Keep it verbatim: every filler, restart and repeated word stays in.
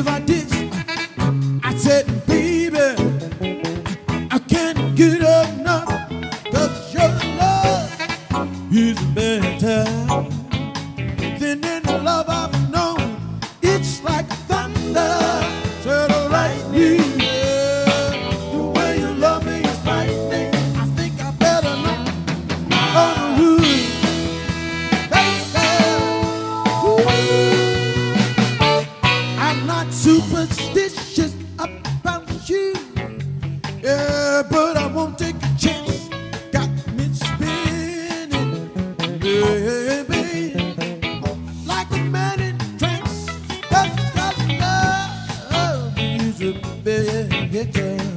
if I did, I said, baby, I can't get enough, 'cause your love is better than any love I've known. It's like thunder, said lightning. The way you love me is frightening. I think I better not on the roof, baby. I'm not superstitious about you, yeah, but I won't take a chance. Got me spinning, baby, like a man in trance. But your love is a better.